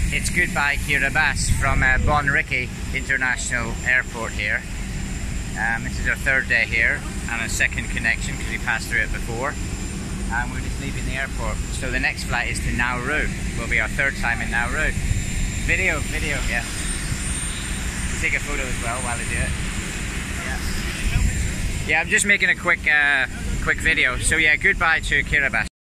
It's goodbye Kiribati from Bonriki International Airport here. This is our third day here and a second connection because we passed through it before. And we're just leaving the airport. So the next flight is to Nauru. Will be our third time in Nauru. Video, yeah. Take a photo as well while I do it. Yeah, I'm just making a quick video. So yeah, goodbye to Kiribati.